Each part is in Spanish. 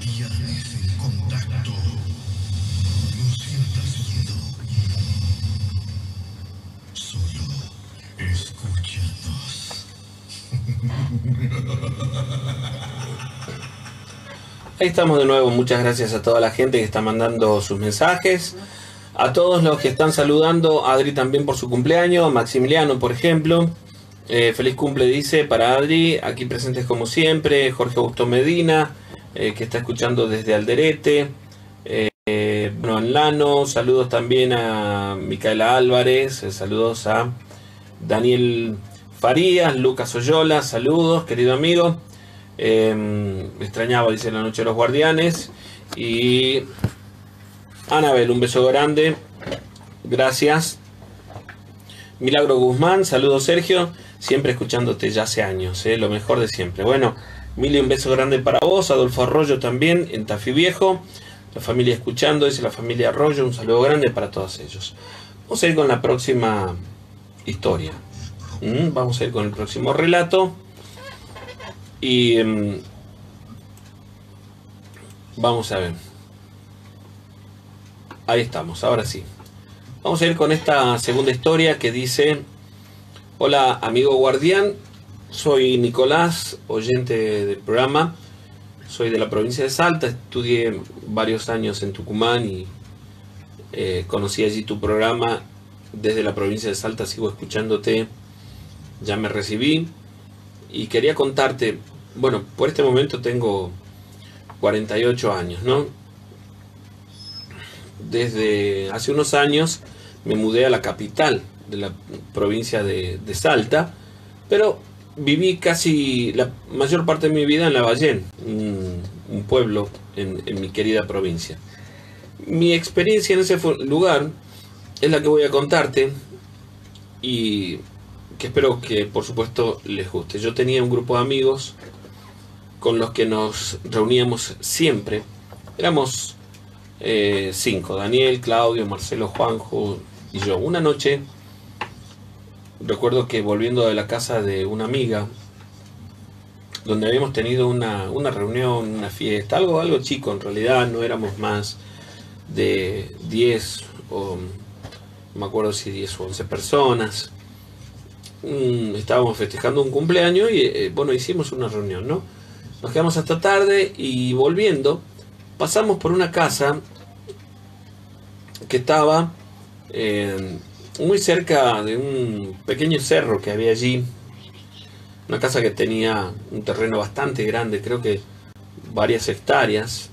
guardianes en contacto. No sientas miedo. Solo escúchanos. Ahí estamos de nuevo. Muchas gracias a toda la gente que está mandando sus mensajes. A todos los que están saludando. Adri también por su cumpleaños. Maximiliano, por ejemplo. Feliz cumple, dice, para Adri. Aquí presentes como siempre. Jorge Augusto Medina, que está escuchando desde Alderete. Bueno, Lano. Saludos también a Micaela Álvarez. Saludos a Daniel Farías. Lucas Oyola. Saludos, querido amigo. Me extrañaba, dice, la noche de los guardianes. Y Anabel, un beso grande, gracias. Milagro Guzmán, saludos Sergio, siempre escuchándote ya hace años, lo mejor de siempre. Bueno, Mili, un beso grande para vos. Adolfo Arroyo también, en Tafí Viejo, la familia escuchando, dice la familia Arroyo, un saludo grande para todos ellos. Vamos a ir con la próxima historia, vamos a ir con el próximo relato. Y vamos a ver. Ahí estamos, ahora sí. Vamos a ir con esta segunda historia que dice: hola amigo guardián, soy Nicolás, oyente del programa. Soy de la provincia de Salta, estudié varios años en Tucumán y conocí allí tu programa. Desde la provincia de Salta sigo escuchándote, ya me recibí. Y quería contarte, bueno, por este momento tengo 48 años, ¿no? Desde hace unos años me mudé a la capital de la provincia de Salta, pero viví casi la mayor parte de mi vida en Lavallén, un pueblo en mi querida provincia. Mi experiencia en ese lugar es la que voy a contarte y que espero que por supuesto les guste. Yo tenía un grupo de amigos con los que nos reuníamos siempre. Éramos 5, Daniel, Claudio, Marcelo, Juanjo y yo. Una noche recuerdo que volviendo de la casa de una amiga, donde habíamos tenido una reunión, una fiesta, algo chico en realidad, no éramos más de 10 o no me acuerdo si 10 o 11 personas. Estábamos festejando un cumpleaños y bueno, hicimos una reunión, ¿no? Nos quedamos hasta tarde y volviendo pasamos por una casa que estaba muy cerca de un pequeño cerro que había allí. Una casa que tenía un terreno bastante grande, creo que varias hectáreas,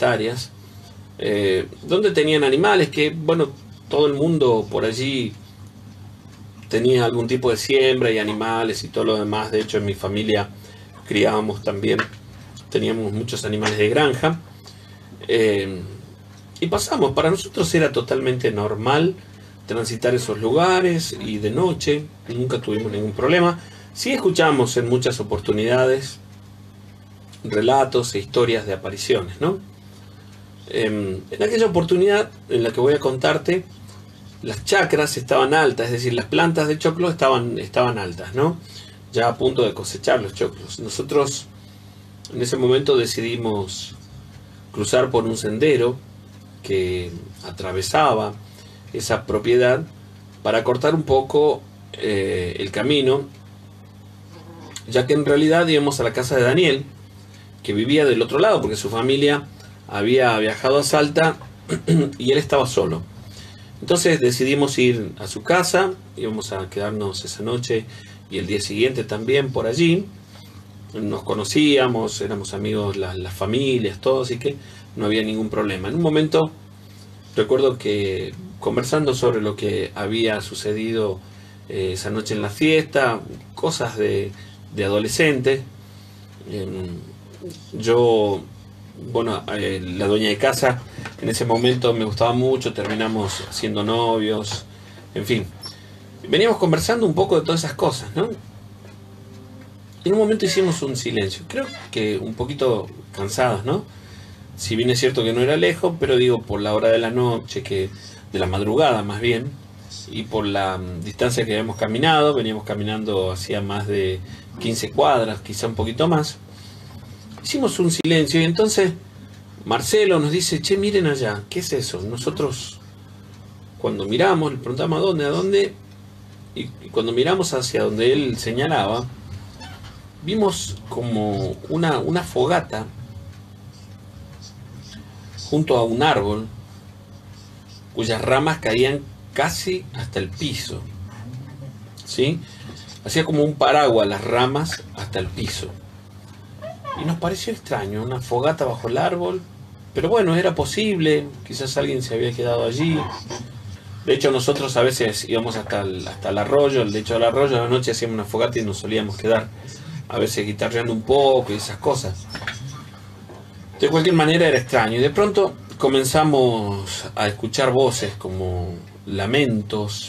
donde tenían animales que, bueno, todo el mundo por allí tenía algún tipo de siembra y animales y todo lo demás. De hecho, en mi familia criábamos también, teníamos muchos animales de granja. Y pasamos, para nosotros era totalmente normal transitar esos lugares y de noche, nunca tuvimos ningún problema. Sí escuchamos en muchas oportunidades relatos e historias de apariciones, ¿no? En aquella oportunidad en la que voy a contarte, las chacras estaban altas, es decir, las plantas de choclo estaban altas, ¿no? Ya a punto de cosechar los choclos. Nosotros en ese momento decidimos cruzar por un sendero que atravesaba esa propiedad para cortar un poco el camino, ya que en realidad íbamos a la casa de Daniel, que vivía del otro lado, porque su familia había viajado a Salta y él estaba solo. Entonces decidimos ir a su casa, íbamos a quedarnos esa noche y el día siguiente también por allí. Nos conocíamos, éramos amigos las familias, todos, así que no había ningún problema. En un momento recuerdo que conversando sobre lo que había sucedido esa noche en la fiesta, cosas de adolescente, yo, bueno, la dueña de casa en ese momento me gustaba mucho, terminamos siendo novios, en fin, veníamos conversando un poco de todas esas cosas, ¿no? En un momento hicimos un silencio, creo que un poquito cansados, ¿no? Si bien es cierto que no era lejos, pero digo, por la hora de la noche, de la madrugada más bien, y por la distancia que habíamos caminado, veníamos caminando hacía más de 15 cuadras, quizá un poquito más, hicimos un silencio y entonces Marcelo nos dice, che, miren allá, ¿qué es eso? Nosotros cuando miramos, le preguntamos a dónde, y cuando miramos hacia donde él señalaba, vimos como una fogata junto a un árbol cuyas ramas caían casi hasta el piso, ¿sí? Hacía como un paraguas las ramas hasta el piso. Y nos pareció extraño, una fogata bajo el árbol, pero bueno, era posible, quizás alguien se había quedado allí. De hecho, nosotros a veces íbamos hasta el arroyo, el lecho del arroyo, a la noche hacíamos una fogata y nos solíamos quedar a veces guitarreando un poco y esas cosas. De cualquier manera era extraño. Y de pronto comenzamos a escuchar voces como lamentos.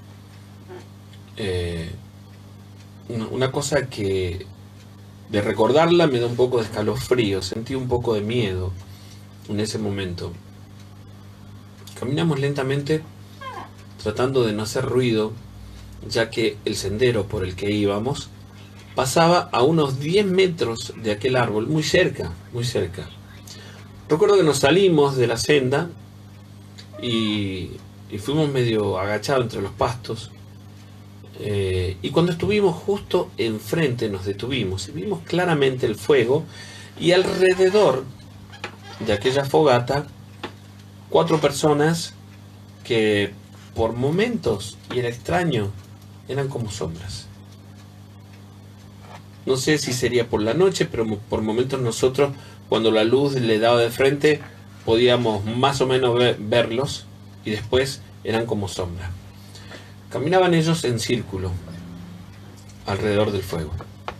Una cosa que de recordarla me da un poco de escalofrío. Sentí un poco de miedo en ese momento. Caminamos lentamente tratando de no hacer ruido, ya que el sendero por el que íbamos pasaba a unos 10 metros de aquel árbol, muy cerca, muy cerca. Recuerdo que nos salimos de la senda y fuimos medio agachados entre los pastos, y cuando estuvimos justo enfrente nos detuvimos y vimos claramente el fuego, y alrededor de aquella fogata 4 personas que por momentos, y era extraño, eran como sombras. No sé si sería por la noche, pero por momentos nosotros, cuando la luz le daba de frente, podíamos más o menos verlos, y después eran como sombras. Caminaban ellos en círculo alrededor del fuego.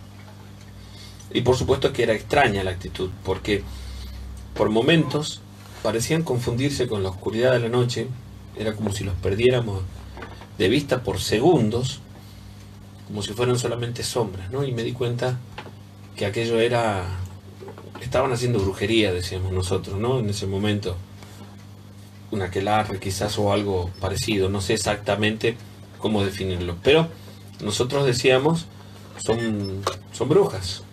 Y por supuesto que era extraña la actitud, porque por momentos parecían confundirse con la oscuridad de la noche. Era como si los perdiéramos de vista por segundos, como si fueran solamente sombras, ¿no? Y me di cuenta que aquello estaban haciendo brujería, decíamos nosotros, ¿no? En ese momento, un aquelarre quizás o algo parecido, no sé exactamente cómo definirlo, pero nosotros decíamos, son brujas.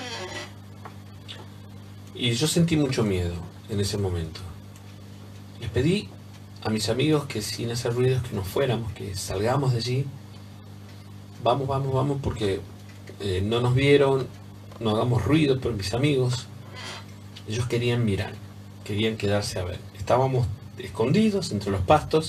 Y yo sentí mucho miedo en ese momento. Les pedí a mis amigos que sin hacer ruidos que nos fuéramos, que salgamos de allí. Vamos, porque no nos vieron, no hagamos ruido, pero mis amigos, ellos querían mirar, querían quedarse a ver. Estábamos escondidos entre los pastos,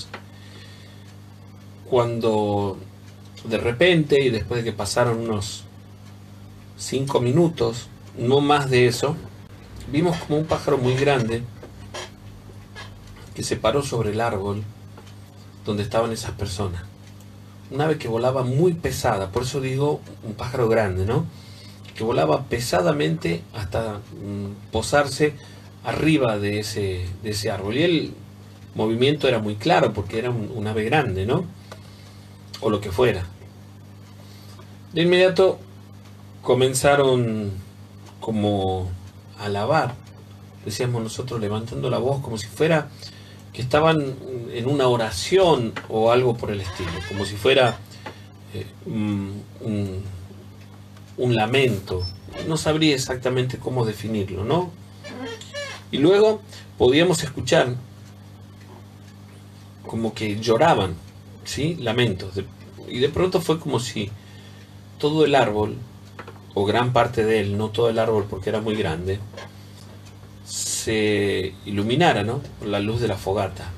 cuando de repente, y después de que pasaron unos 5 minutos, no más de eso, vimos como un pájaro muy grande que se paró sobre el árbol donde estaban esas personas. Un ave que volaba muy pesada, por eso digo un pájaro grande, ¿no? Que volaba pesadamente hasta posarse arriba de ese árbol. Y el movimiento era muy claro porque era un ave grande, ¿no? O lo que fuera. De inmediato comenzaron como a alabar, decíamos nosotros, levantando la voz como si fuera que estaban en una oración o algo por el estilo, como si fuera un lamento. No sabría exactamente cómo definirlo, ¿no? Y luego podíamos escuchar como que lloraban, ¿sí? Lamentos. Y de pronto fue como si todo el árbol, o gran parte de él, no todo el árbol porque era muy grande, se iluminara, ¿no? Por la luz de la fogata.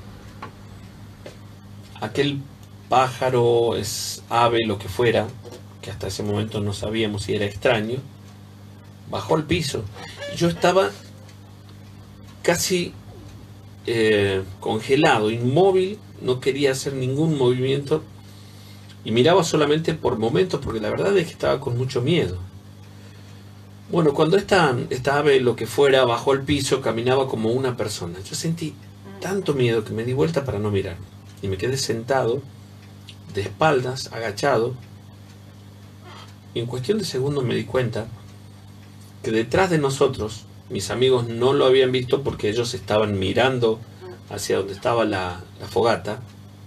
Aquel pájaro, ave, lo que fuera, que hasta ese momento no sabíamos si era extraño, bajó al piso. Y yo estaba casi congelado, inmóvil, no quería hacer ningún movimiento y miraba solamente por momentos, porque la verdad es que estaba con mucho miedo. Bueno, cuando esta ave, lo que fuera, bajó al piso, caminaba como una persona. Yo sentí tanto miedo que me di vuelta para no mirar. Y me quedé sentado, de espaldas, agachado. Y en cuestión de segundos me di cuenta que detrás de nosotros, mis amigos no lo habían visto porque ellos estaban mirando hacia donde estaba la fogata,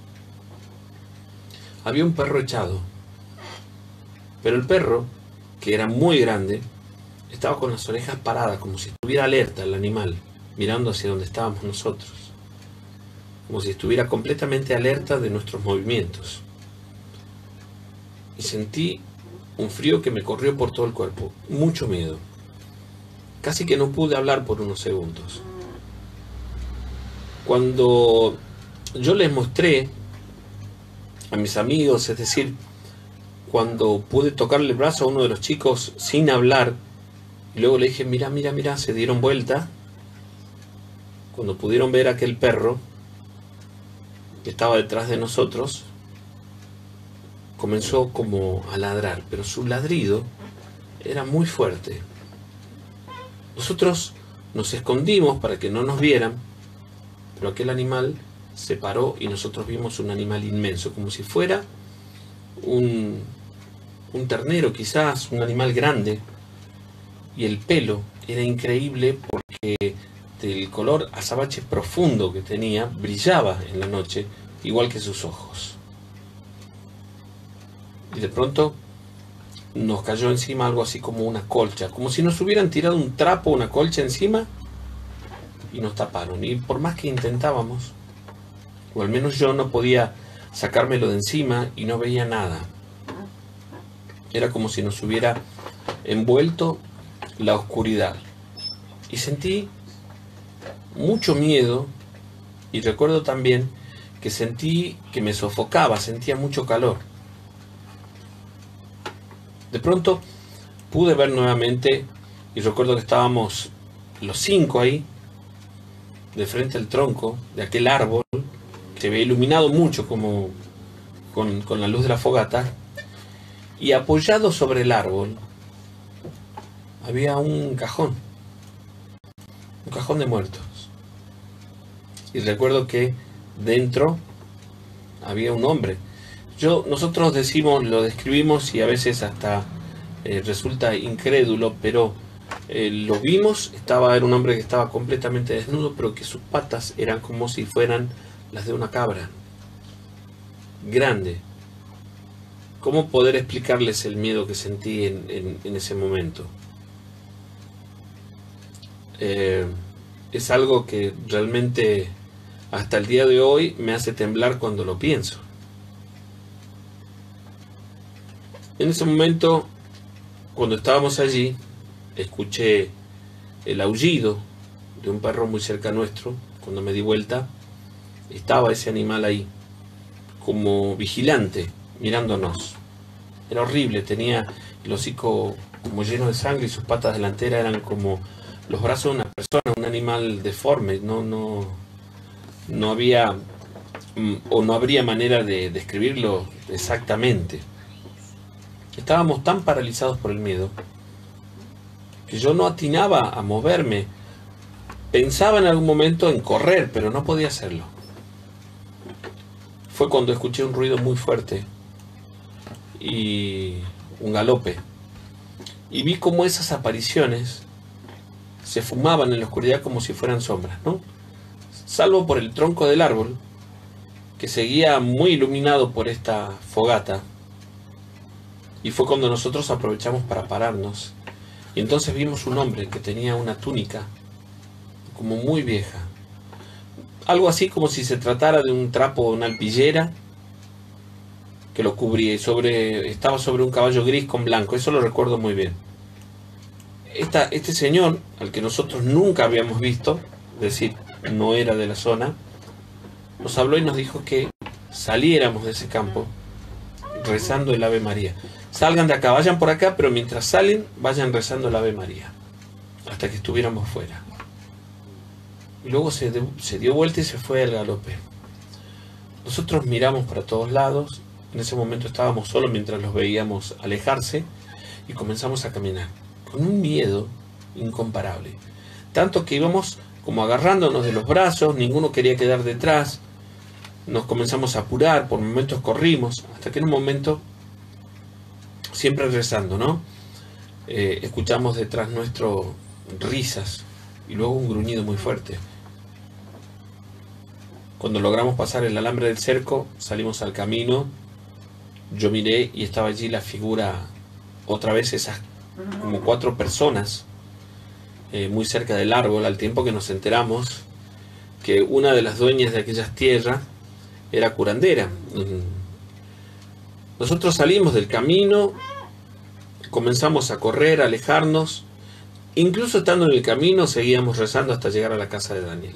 había un perro echado. Pero el perro, que era muy grande, estaba con las orejas paradas, como si estuviera alerta el animal. mirando hacia donde estábamos nosotros, como si estuviera completamente alerta de nuestros movimientos. Y sentí un frío que me corrió por todo el cuerpo, mucho miedo. Casi que no pude hablar por unos segundos. Cuando yo les mostré a mis amigos, es decir, cuando pude tocarle el brazo a uno de los chicos sin hablar, y luego le dije, mira, mira, mira, se dieron vuelta. Cuando pudieron ver aquel perro que estaba detrás de nosotros, comenzó como a ladrar, pero su ladrido era muy fuerte. Nosotros nos escondimos para que no nos vieran, pero aquel animal se paró y nosotros vimos un animal inmenso, como si fuera un ternero quizás, un animal grande, y el pelo era increíble porque del color azabache profundo que tenía, brillaba en la noche, igual que sus ojos. Y de pronto nos cayó encima algo así como una colcha, como si nos hubieran tirado un trapo, una colcha encima, y nos taparon. Y por más que intentábamos, o al menos yo no podía sacármelo de encima y no veía nada. Era como si nos hubiera envuelto la oscuridad. Y sentí mucho miedo, y recuerdo también que sentí que me sofocaba, sentía mucho calor. De pronto pude ver nuevamente, y recuerdo que estábamos los 5 ahí, de frente al tronco de aquel árbol, que se veía iluminado mucho como con la luz de la fogata, y apoyado sobre el árbol había un cajón de muertos. Y recuerdo que dentro había un hombre. Nosotros lo describimos y a veces hasta resulta incrédulo, pero lo vimos. Era un hombre que estaba completamente desnudo, pero que sus patas eran como si fueran las de una cabra grande. ¿Cómo poder explicarles el miedo que sentí en ese momento? Es algo que realmente hasta el día de hoy me hace temblar cuando lo pienso. En ese momento, cuando estábamos allí, escuché el aullido de un perro muy cerca nuestro. Cuando me di vuelta, estaba ese animal ahí, como vigilante, mirándonos. Era horrible, tenía el hocico como lleno de sangre y sus patas delanteras eran como los brazos de una persona, un animal deforme. No había o no habría manera de describirlo exactamente. Estábamos tan paralizados por el miedo que yo no atinaba a moverme. Pensaba en algún momento en correr, pero no podía hacerlo. Fue cuando escuché un ruido muy fuerte y un galope, y vi cómo esas apariciones se fumaban en la oscuridad como si fueran sombras, ¿no? Salvo por el tronco del árbol, que seguía muy iluminado por esta fogata. Y fue cuando nosotros aprovechamos para pararnos. Y entonces vimos un hombre que tenía una túnica como muy vieja. Algo así como si se tratara de un trapo de una alpillera que lo cubría, y estaba sobre un caballo gris con blanco. Eso lo recuerdo muy bien. Este señor, al que nosotros nunca habíamos visto, es decir, no era de la zona, nos habló y nos dijo que saliéramos de ese campo rezando el Ave María. Salgan de acá, vayan por acá, pero mientras salen, vayan rezando el Ave María, hasta que estuviéramos fuera. Y luego se dio vuelta y se fue al galope. Nosotros miramos para todos lados. En ese momento estábamos solos mientras los veíamos alejarse, y comenzamos a caminar con un miedo incomparable. Tanto que íbamos como agarrándonos de los brazos, ninguno quería quedar detrás. Nos comenzamos a apurar, por momentos corrimos, hasta que en un momento, siempre rezando, ¿no? Escuchamos detrás nuestro risas y luego un gruñido muy fuerte. Cuando logramos pasar el alambre del cerco, salimos al camino. Yo miré y estaba allí la figura, otra vez esas como 4 personas muy cerca del árbol, al tiempo que nos enteramos que una de las dueñas de aquellas tierras era curandera. Nosotros salimos del camino, comenzamos a correr, a alejarnos. Incluso estando en el camino seguíamos rezando hasta llegar a la casa de Daniel.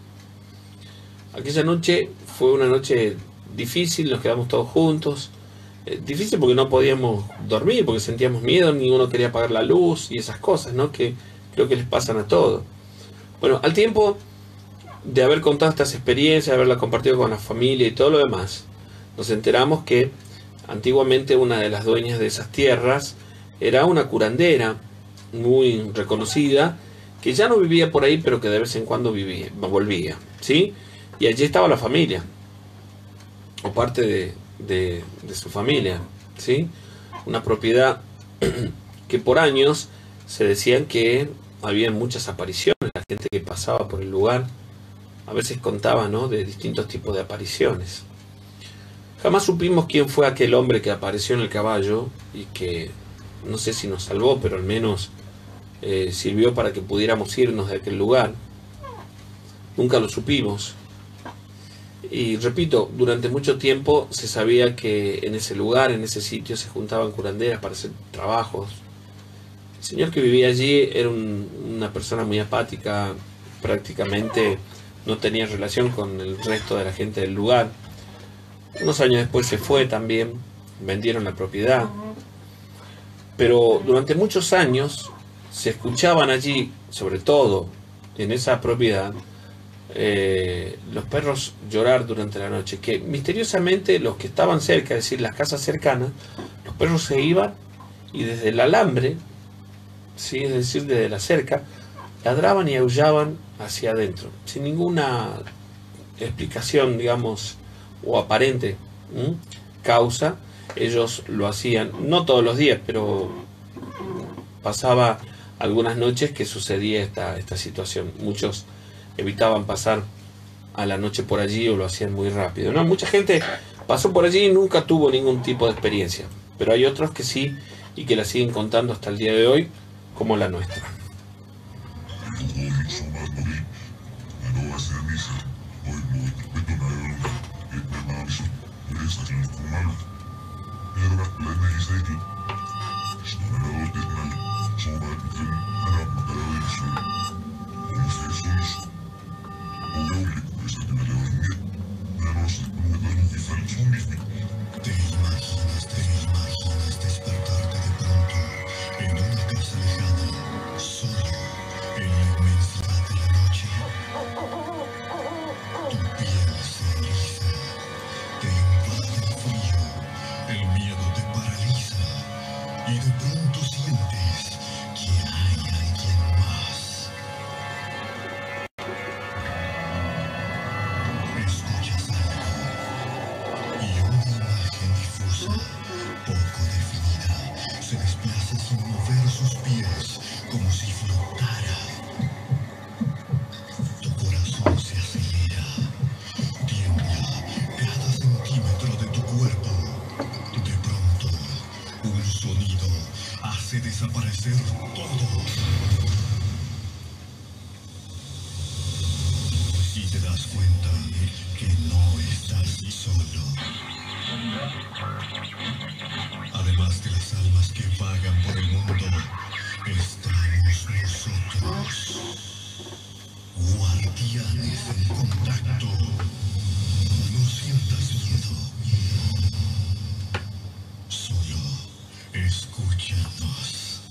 Aquella noche fue una noche difícil, nos quedamos todos juntos. Difícil porque no podíamos dormir, porque sentíamos miedo, ninguno quería apagar la luz y esas cosas, ¿no? Que creo que les pasan a todos. Bueno, al tiempo de haber contado estas experiencias, de haberlas compartido con la familia y todo lo demás, nos enteramos que antiguamente una de las dueñas de esas tierras era una curandera muy reconocida, que ya no vivía por ahí, pero que de vez en cuando volvía, ¿sí? Y allí estaba la familia, o parte de su familia, ¿sí? Una propiedad que por años se decían que había muchas apariciones, la gente que pasaba por el lugar a veces contaba, ¿no?, de distintos tipos de apariciones. Jamás supimos quién fue aquel hombre que apareció en el caballo y que no sé si nos salvó, pero al menos sirvió para que pudiéramos irnos de aquel lugar. Nunca lo supimos. Y repito, durante mucho tiempo se sabía que en ese lugar, en ese sitio, se juntaban curanderas para hacer trabajos. El señor que vivía allí era una persona muy apática, prácticamente no tenía relación con el resto de la gente del lugar. Unos años después se fue también, vendieron la propiedad. Pero durante muchos años se escuchaban allí, sobre todo en esa propiedad, los perros llorar durante la noche, que misteriosamente los que estaban cerca, es decir, las casas cercanas, los perros se iban y desde el alambre, ¿sí?, es decir, desde la cerca, ladraban y aullaban hacia adentro, sin ninguna explicación, digamos, o aparente causa. Ellos lo hacían, no todos los días, pero pasaba algunas noches que sucedía esta situación. Muchos evitaban pasar a la noche por allí o lo hacían muy rápido, ¿no? Mucha gente pasó por allí y nunca tuvo ningún tipo de experiencia, pero hay otros que sí y que la siguen contando hasta el día de hoy, como la nuestra. Te imaginas despertarte de pronto en una casa lejana, solo en la inmensidad de la noche. Tu piel se eriza, te invade el frío, el miedo te paraliza y de pronto sientes que hay alguien más. Escuchas algo y una imagen difusa, poco definida, se desplaza sin mover sus pies, como si flotara. Tu corazón se acelera, tiembla cada centímetro de tu cuerpo. De pronto, un sonido hace desaparecer todo. Y te das cuenta que no estás solo. Además de las almas que vagan por el mundo, estamos nosotros, guardianes en contacto. No sientas miedo, solo escúchanos.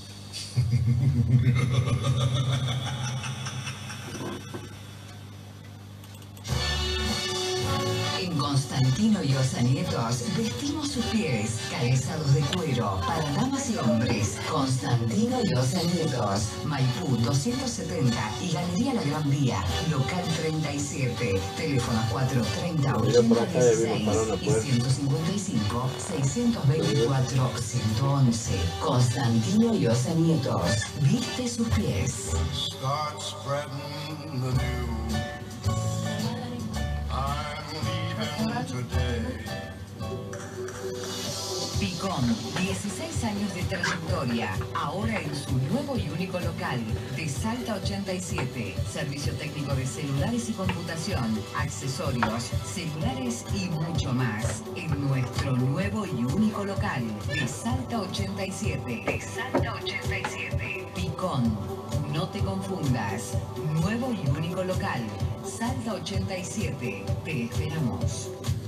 En Constantino y Osanietos vestimos sus pies, calzados de cuero, para damas y hombres. Constantino y Osanietos, Maipú 270 y Galería La Gran Vía, local 37, teléfono 430 8016 y 155 624 111. Constantino y Osanietos, viste sus pies. Start spreading the news. I'm leaving today. Picón, 16 años de trayectoria, ahora en su nuevo y único local de Salta 87. Servicio técnico de celulares y computación, accesorios, celulares y mucho más. En nuestro nuevo y único local de Salta 87. De Salta 87. Picón, no te confundas. Nuevo y único local, Salta 87. Te esperamos.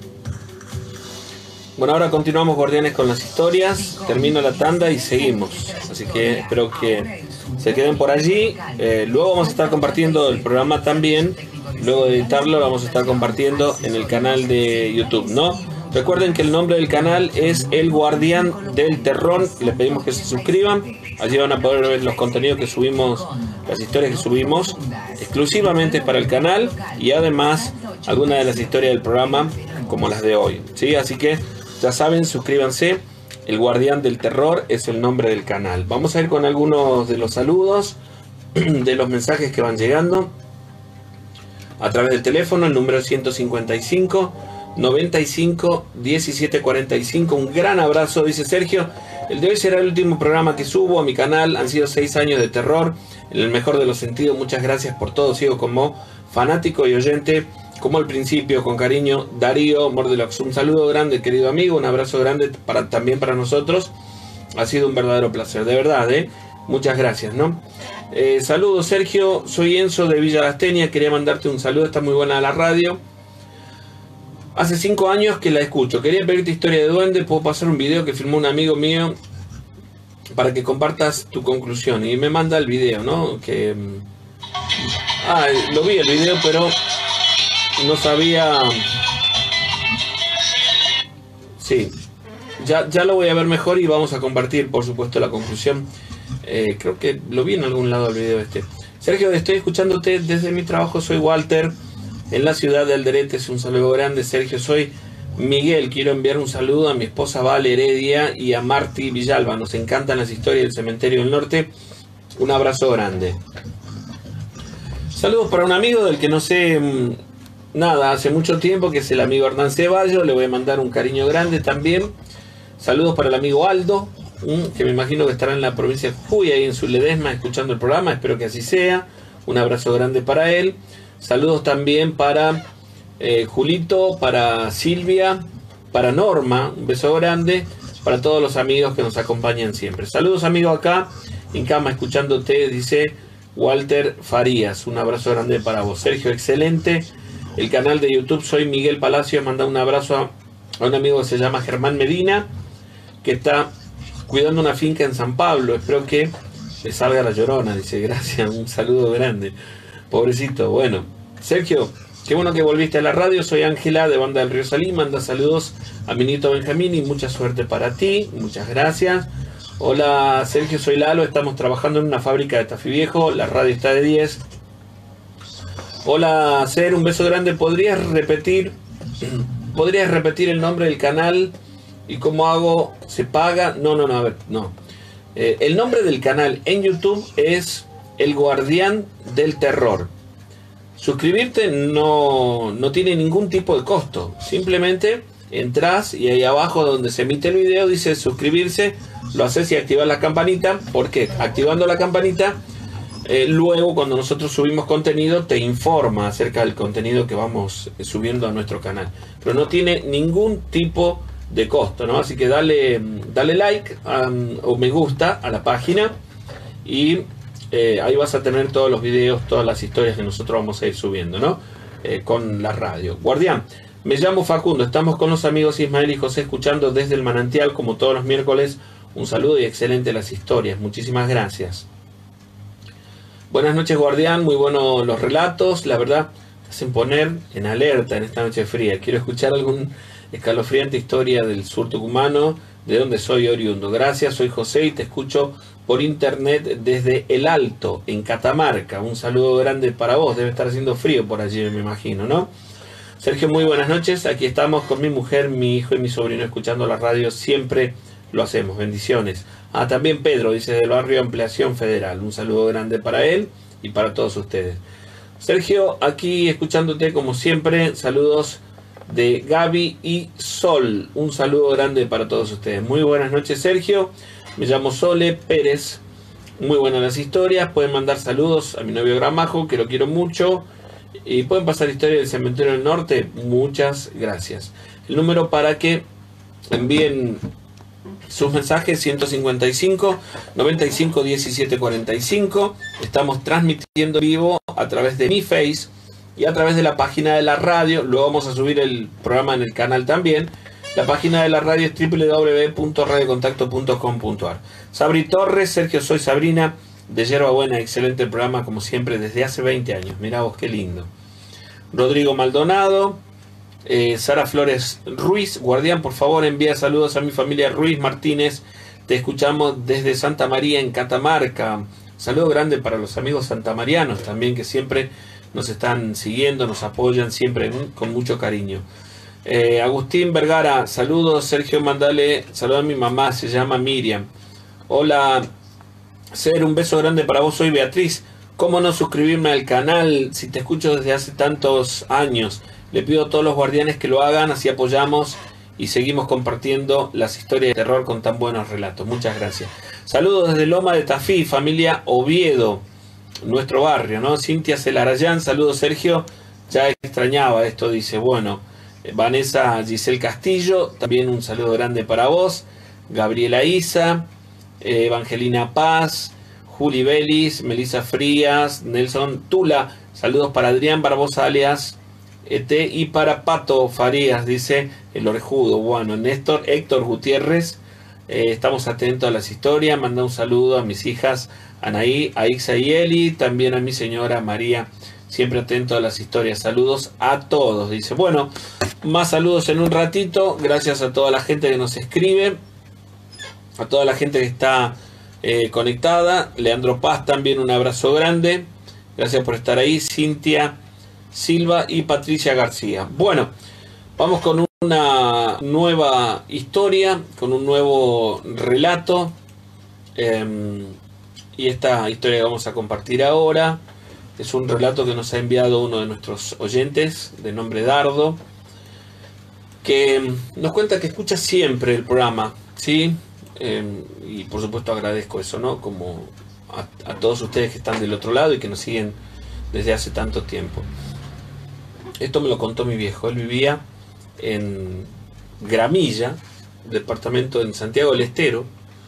Bueno, ahora continuamos, guardianes, con las historias. Termino la tanda y seguimos. Así que espero que se queden por allí. Luego vamos a estar compartiendo el programa también. Luego de editarlo, lo vamos a estar compartiendo en el canal de YouTube, ¿no? Recuerden que el nombre del canal es El Guardián del Terror. Les pedimos que se suscriban. Allí van a poder ver los contenidos que subimos, las historias que subimos exclusivamente para el canal. Y además, algunas de las historias del programa, como las de hoy, ¿sí? Así que ya saben, suscríbanse. El Guardián del Terror es el nombre del canal. Vamos a ir con algunos de los saludos, de los mensajes que van llegando a través del teléfono. El número es 155 95 17 45. Un gran abrazo, dice Sergio. El de hoy será el último programa que subo a mi canal. Han sido 6 años de terror, en el mejor de los sentidos. Muchas gracias por todo. Sigo como fanático y oyente, como al principio, con cariño, Darío Mordelox. Un saludo grande, querido amigo, un abrazo grande también para nosotros. Ha sido un verdadero placer, de verdad, muchas gracias, ¿no? Saludos, Sergio, soy Enzo de Villa Gastenia, quería mandarte un saludo, está muy buena la radio. Hace 5 años que la escucho, quería pedirte historia de duende, puedo pasar un video que filmó un amigo mío para que compartas tu conclusión. Y me manda el video, ¿no? Que... lo vi el video, pero... no sabía. Sí, ya lo voy a ver mejor y vamos a compartir, por supuesto, la conclusión. Creo que lo vi en algún lado el video este. Sergio, estoy escuchándote desde mi trabajo. Soy Walter, en la ciudad de Alderete. Es un saludo grande, Sergio. Soy Miguel. Quiero enviar un saludo a mi esposa Vale Heredia y a Marti Villalba. Nos encantan las historias del Cementerio del Norte. Un abrazo grande. Saludos para un amigo del que no sé nada hace mucho tiempo, que es el amigo Hernán Ceballos. Le voy a mandar un cariño grande también. Saludos para el amigo Aldo, que me imagino que estará en la provincia de Jujuy, ahí en su Ledesma, escuchando el programa. Espero que así sea. Un abrazo grande para él. Saludos también para Julito, para Silvia, para Norma. Un beso grande para todos los amigos que nos acompañan siempre. Saludos, amigo, acá en cama escuchándote, dice Walter Farías. Un abrazo grande para vos, Sergio. Excelente el canal de YouTube. Soy Miguel Palacios. Manda un abrazo a un amigo que se llama Germán Medina, que está cuidando una finca en San Pablo. Espero que le salga la llorona, dice. Gracias, un saludo grande, pobrecito. Bueno, Sergio, qué bueno que volviste a la radio. Soy Ángela de Banda del Río Salí. Manda saludos a mi nieto Benjamín y mucha suerte para ti. Muchas gracias. Hola, Sergio, soy Lalo. Estamos trabajando en una fábrica de Tafí Viejo. La radio está de 10. Hola, Ser, un beso grande. ¿Podrías repetir el nombre del canal y cómo hago? ¿Se paga? No, a ver, no. El nombre del canal en YouTube es El Guardián del Terror. Suscribirte no tiene ningún tipo de costo. Simplemente entras y ahí abajo donde se emite el video dice suscribirse. Lo haces y activas la campanita. ¿Por qué? Activando la campanita, luego cuando nosotros subimos contenido te informa acerca del contenido que vamos subiendo a nuestro canal. Pero no tiene ningún tipo de costo, ¿no? Así que dale like o me gusta a la página y ahí vas a tener todos los videos, todas las historias que nosotros vamos a ir subiendo, ¿no? Con la radio. Guardián, me llamo Facundo, estamos con los amigos Ismael y José escuchando desde el Manantial como todos los miércoles. Un saludo y excelente las historias, muchísimas gracias. Buenas noches, Guardián, muy buenos los relatos, la verdad me hacen poner en alerta en esta noche fría. Quiero escuchar algún escalofriante historia del sur tucumano, de donde soy oriundo. Gracias, soy José y te escucho por internet desde El Alto, en Catamarca. Un saludo grande para vos, debe estar haciendo frío por allí, me imagino, ¿no? Sergio, muy buenas noches, aquí estamos con mi mujer, mi hijo y mi sobrino escuchando la radio, siempre lo hacemos, bendiciones. También Pedro, dice del barrio Ampliación Federal, un saludo grande para él y para todos ustedes. Sergio, aquí escuchándote como siempre, saludos de Gaby y Sol. Un saludo grande para todos ustedes. Muy buenas noches, Sergio. Me llamo Sole Pérez. Muy buenas las historias. Pueden mandar saludos a mi novio Gramajo, que lo quiero mucho. Y pueden pasar historia del Cementerio del Norte. Muchas gracias. El número para que envíen sus mensajes: 155 95 17 45. Estamos transmitiendo vivo a través de mi Face y a través de la página de la radio. Luego vamos a subir el programa en el canal también. La página de la radio es www.radiocontacto.com.ar. Sabri Torres, Sergio, soy Sabrina de Yerba Buena. Excelente programa como siempre desde hace 20 años. Mirá vos, qué lindo. Rodrigo Maldonado, Sara Flores Ruiz, Guardián, por favor envía saludos a mi familia Ruiz Martínez. Te escuchamos desde Santa María en Catamarca. Saludo grande para los amigos santamarianos también, que siempre nos están siguiendo, nos apoyan siempre con mucho cariño. Agustín Vergara, saludos. Sergio, mandale saludos a mi mamá, se llama Miriam. Hola Ser, un beso grande para vos, soy Beatriz. ¿Cómo no suscribirme al canal si te escucho desde hace tantos años? Le pido a todos los guardianes que lo hagan, así apoyamos y seguimos compartiendo las historias de terror con tan buenos relatos. Muchas gracias. Saludos desde Loma de Tafí, familia Oviedo, nuestro barrio, ¿no? Cintia Celarayán, saludos Sergio, ya extrañaba esto, dice. Bueno, Vanessa Giselle Castillo, también un saludo grande para vos. Gabriela Isa, Evangelina Paz, Juli Belis, Melissa Frías, Nelson Tula, saludos para Adrián Barbosa alias ET y para Pato Farías, dice el orejudo. Bueno, Néstor, Héctor Gutiérrez, estamos atentos a las historias. Manda un saludo a mis hijas Anaí, Aixa y Eli, también a mi señora María, siempre atento a las historias. Saludos a todos, dice. Bueno, más saludos en un ratito. Gracias a toda la gente que nos escribe, a toda la gente que está conectada. Leandro Paz también, un abrazo grande, gracias por estar ahí. Cintia Silva y Patricia García. Bueno, vamos con una nueva historia, con un nuevo relato, y esta historia que vamos a compartir ahora es un relato que nos ha enviado uno de nuestros oyentes de nombre Dardo, que nos cuenta que escucha siempre el programa, ¿sí? Y por supuesto agradezco eso, ¿no? Como a todos ustedes que están del otro lado y que nos siguen desde hace tanto tiempo. Esto me lo contó mi viejo. Él vivía en Gramilla, departamento en Santiago del Estero.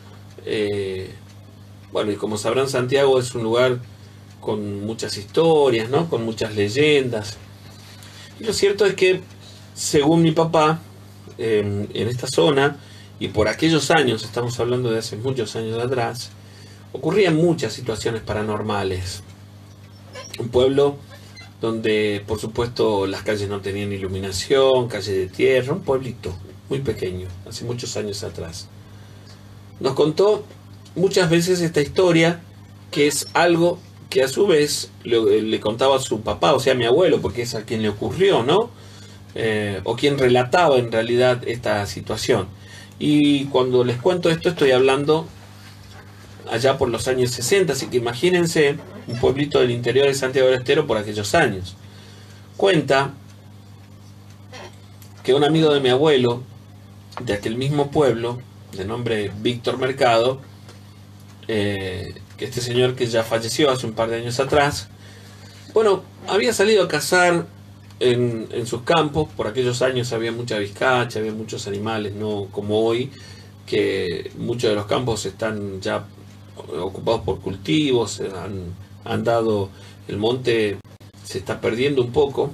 Bueno, y como sabrán, Santiago es un lugar con muchas historias, ¿no? Con muchas leyendas. Y lo cierto es que, según mi papá, en esta zona, y por aquellos años, estamos hablando de hace muchos años atrás, ocurrían muchas situaciones paranormales. Un pueblo donde, por supuesto, las calles no tenían iluminación, calle de tierra, un pueblito muy pequeño, hace muchos años atrás. Nos contó muchas veces esta historia, que es algo que a su vez le contaba a su papá, o sea, a mi abuelo, porque es a quien le ocurrió, ¿no? O quien relataba en realidad esta situación. Y cuando les cuento esto, estoy hablando allá por los años 60, así que imagínense un pueblito del interior de Santiago del Estero por aquellos años. Cuenta que un amigo de mi abuelo, de aquel mismo pueblo, de nombre Víctor Mercado, que este señor que ya falleció hace un par de años atrás, bueno, había salido a cazar en sus campos. Por aquellos años había mucha vizcacha, había muchos animales, no como hoy, que muchos de los campos están ya ocupados por cultivos, han dado, el monte se está perdiendo un poco,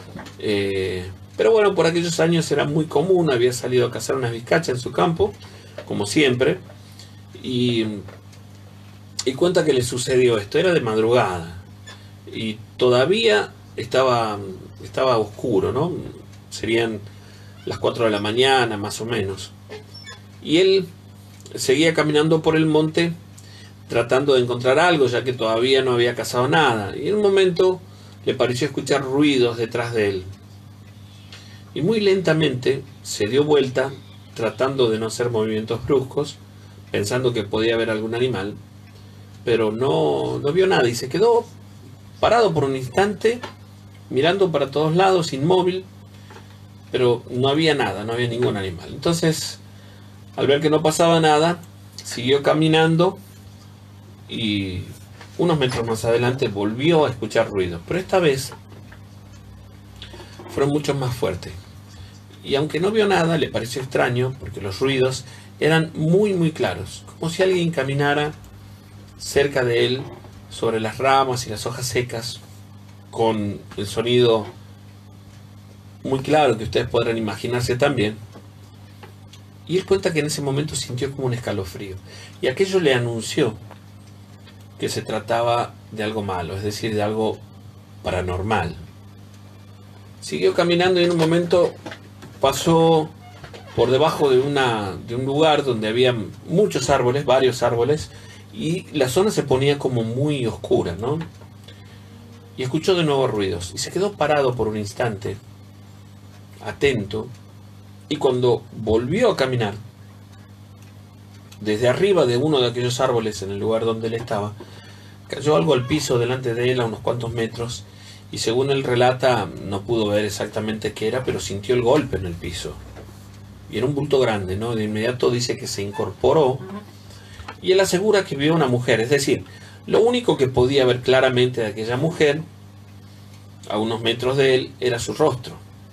pero bueno, por aquellos años era muy común. Había salido a cazar unas vizcachas en su campo, como siempre, y cuenta que le sucedió esto. Era de madrugada y todavía estaba oscuro, ¿no? Serían las 4 de la mañana más o menos, y él seguía caminando por el monte tratando de encontrar algo, ya que todavía no había cazado nada, y en un momento le pareció escuchar ruidos detrás de él, y muy lentamente se dio vuelta, tratando de no hacer movimientos bruscos, pensando que podía haber algún animal, pero no vio nada, y se quedó parado por un instante, mirando para todos lados, inmóvil, pero no había nada, no había ningún animal. Entonces, al ver que no pasaba nada, siguió caminando y unos metros más adelante volvió a escuchar ruidos, pero esta vez fueron mucho más fuertes. Y aunque no vio nada, le pareció extraño porque los ruidos eran muy muy claros, como si alguien caminara cerca de él sobre las ramas y las hojas secas, con el sonido muy claro que ustedes podrán imaginarse también. Y él cuenta que en ese momento sintió como un escalofrío, y aquello le anunció que se trataba de algo malo, es decir, de algo paranormal. Siguió caminando y en un momento pasó por debajo de un lugar donde había muchos árboles, varios árboles, y la zona se ponía como muy oscura, ¿no? Y escuchó de nuevo ruidos, y se quedó parado por un instante, atento, y cuando volvió a caminar, desde arriba de uno de aquellos árboles en el lugar donde él estaba, cayó algo al piso delante de él a unos cuantos metros, y según él relata, no pudo ver exactamente qué era, pero sintió el golpe en el piso. Y era un bulto grande, ¿no? De inmediato dice que se incorporó, y él asegura que vio a una mujer, es decir, lo único que podía ver claramente de aquella mujer, a unos metros de él, era su rostro.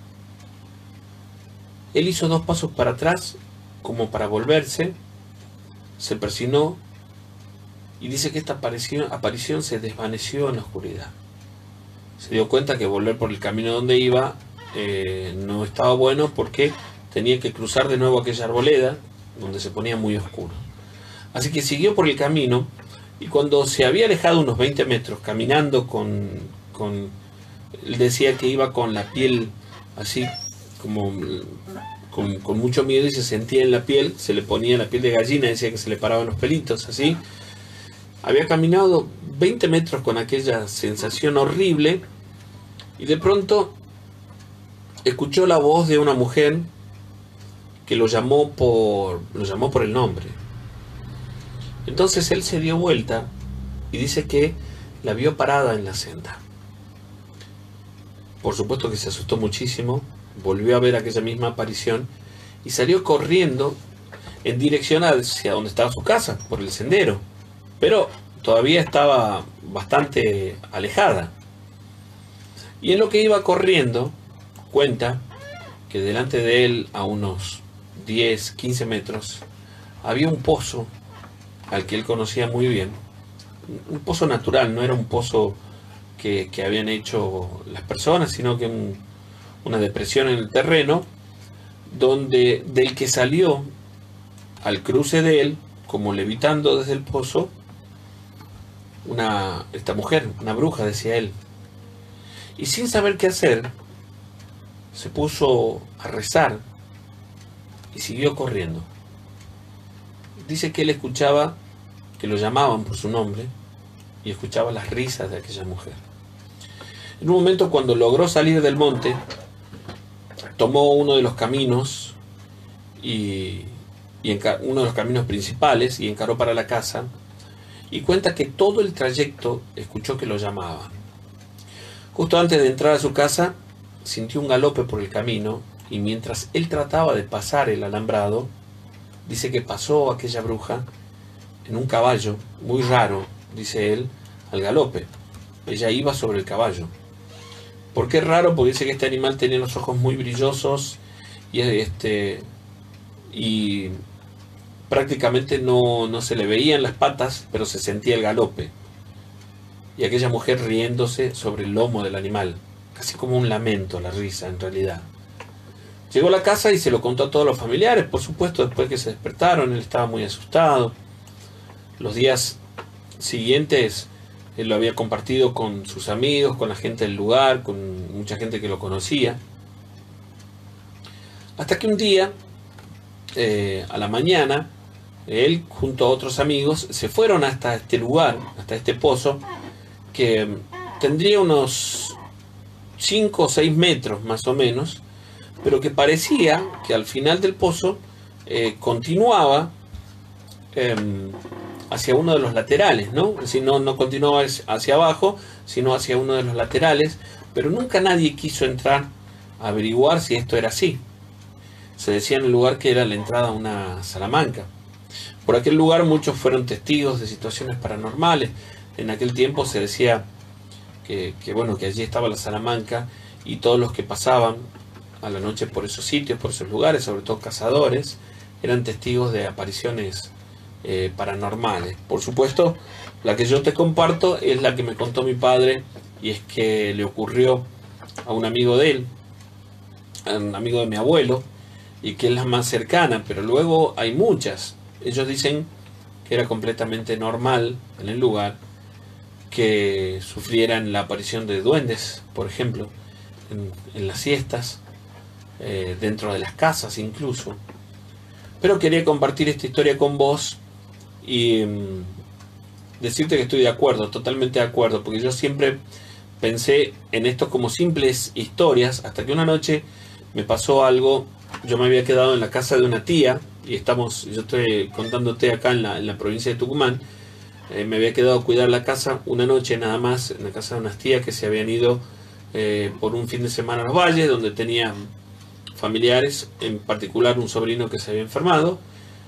Él hizo 2 pasos para atrás, como para volverse, se persinó, y dice que esta aparición se desvaneció en la oscuridad. Se dio cuenta que volver por el camino donde iba no estaba bueno, porque tenía que cruzar de nuevo aquella arboleda, donde se ponía muy oscuro. Así que siguió por el camino, y cuando se había alejado unos 20 metros, caminando él decía que iba con la piel así, como con mucho miedo, y se sentía en la piel, se le ponía la piel de gallina, decía que se le paraban los pelitos, así. Había caminado 20 metros con aquella sensación horrible, y de pronto escuchó la voz de una mujer que lo llamó por el nombre. Entonces él se dio vuelta y dice que la vio parada en la senda. Por supuesto que se asustó muchísimo, volvió a ver aquella misma aparición y salió corriendo en dirección hacia donde estaba su casa, por el sendero, pero todavía estaba bastante alejada. Y en lo que iba corriendo, cuenta que delante de él, a unos 10, 15 metros, había un pozo al que él conocía muy bien. Un pozo natural, no era un pozo que habían hecho las personas, sino que una depresión en el terreno, del que salió al cruce de él, como levitando desde el pozo, esta mujer, una bruja, decía él. Y sin saber qué hacer, se puso a rezar y siguió corriendo. Dice que él escuchaba que lo llamaban por su nombre y escuchaba las risas de aquella mujer. En un momento, cuando logró salir del monte, tomó uno de los caminos uno de los caminos principales, y encaró para la casa, y cuenta que todo el trayecto escuchó que lo llamaban. Justo antes de entrar a su casa, sintió un galope por el camino, y mientras él trataba de pasar el alambrado, dice que pasó aquella bruja en un caballo muy raro, dice él, al galope. Ella iba sobre el caballo. ¿Por qué raro? Porque dice que este animal tenía los ojos muy brillosos y prácticamente no se le veían las patas, pero se sentía el galope. Y aquella mujer riéndose sobre el lomo del animal, casi como un lamento, la risa en realidad. Llegó a la casa y se lo contó a todos los familiares, por supuesto, después que se despertaron. Él estaba muy asustado. Los días siguientes él lo había compartido con sus amigos, con la gente del lugar, con mucha gente que lo conocía. Hasta que un día, a la mañana, él junto a otros amigos se fueron hasta este lugar, hasta este pozo, que tendría unos 5 o 6 metros más o menos, pero que parecía que al final del pozo continuaba hacia uno de los laterales, ¿no? Es decir, no continuaba hacia abajo, sino hacia uno de los laterales, pero nunca nadie quiso entrar averiguar si esto era así. Se decía en el lugar que era la entrada a una Salamanca. Por aquel lugar muchos fueron testigos de situaciones paranormales. En aquel tiempo se decía que allí estaba la Salamanca, y todos los que pasaban a la noche por esos sitios, por esos lugares, sobre todo cazadores, eran testigos de apariciones paranormales. Por supuesto, la que yo te comparto es la que me contó mi padre, y es que le ocurrió a un amigo de él, a un amigo de mi abuelo, y que es la más cercana, pero luego hay muchas. Ellos dicen que era completamente normal en el lugar que sufrieran la aparición de duendes, por ejemplo, en las siestas, dentro de las casas incluso. Pero quería compartir esta historia con vos y decirte que estoy de acuerdo, totalmente de acuerdo, porque yo siempre pensé en esto como simples historias, hasta que una noche me pasó algo. Yo me había quedado en la casa de una tía, y yo estoy contándote acá en la provincia de Tucumán. Me había quedado a cuidar la casa una noche nada más, en la casa de unas tías que se habían ido por un fin de semana a los valles, donde tenían familiares, en particular un sobrino que se había enfermado.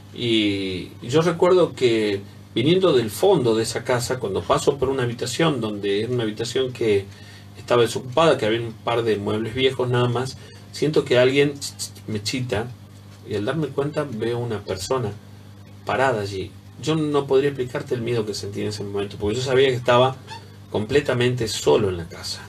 Y yo recuerdo que viniendo del fondo de esa casa, cuando paso por una habitación, donde era una habitación que estaba desocupada, que había un par de muebles viejos nada más, siento que alguien me chita, y al darme cuenta veo una persona parada allí. Yo no podría explicarte el miedo que sentí en ese momento, porque yo sabía que estaba completamente solo en la casa.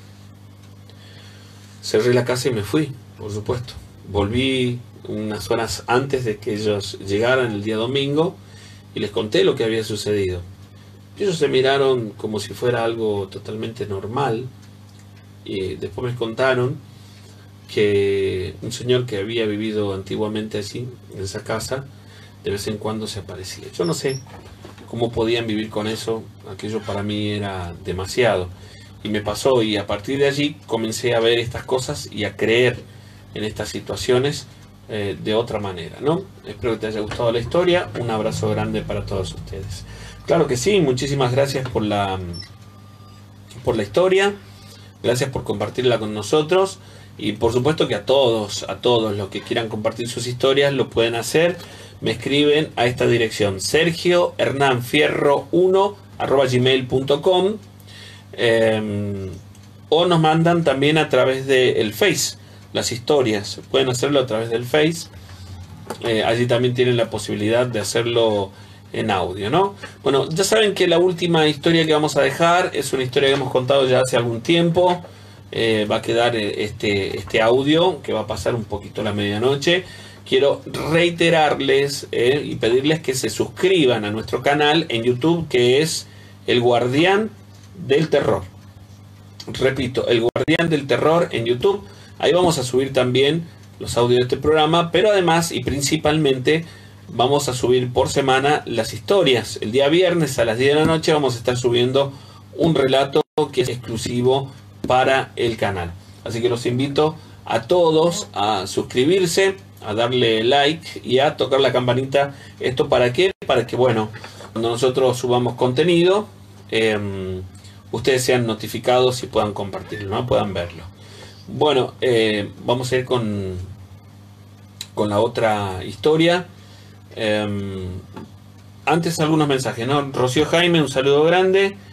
Cerré la casa y me fui, por supuesto. Volví unas horas antes de que ellos llegaran el día domingo y les conté lo que había sucedido. Ellos se miraron como si fuera algo totalmente normal, y después me contaron que un señor que había vivido antiguamente allí, en esa casa, de vez en cuando se aparecía. Yo no sé cómo podían vivir con eso, aquello para mí era demasiado. Y me pasó, y a partir de allí comencé a ver estas cosas y a creer en estas situaciones de otra manera, ¿no? Espero que te haya gustado la historia. Un abrazo grande para todos ustedes. Claro que sí, muchísimas gracias por la historia. Gracias por compartirla con nosotros. Y por supuesto que a todos los que quieran compartir sus historias lo pueden hacer. Me escriben a esta dirección: sergiohernanfierro1@gmail.com, o nos mandan también a través del Face las historias. Pueden hacerlo a través del Face. Allí también tienen la posibilidad de hacerlo en audio, ¿no? Bueno, ya saben que la última historia que vamos a dejar es una historia que hemos contado ya hace algún tiempo. Va a quedar este audio que va a pasar un poquito a la medianoche. Quiero reiterarles y pedirles que se suscriban a nuestro canal en YouTube, que es El Guardián del Terror. Repito, El Guardián del Terror en YouTube. Ahí vamos a subir también los audios de este programa, pero además y principalmente vamos a subir por semana las historias. El día viernes a las 10 de la noche vamos a estar subiendo un relato que es exclusivo para el canal. Así que los invito a todos a suscribirse, a darle like y a tocar la campanita. ¿Esto para qué? Para que, bueno, cuando nosotros subamos contenido, ustedes sean notificados y puedan compartirlo, ¿no? Puedan verlo. Bueno, vamos a ir con la otra historia. Antes algunos mensajes, ¿no? Rocío Jaime, un saludo grande.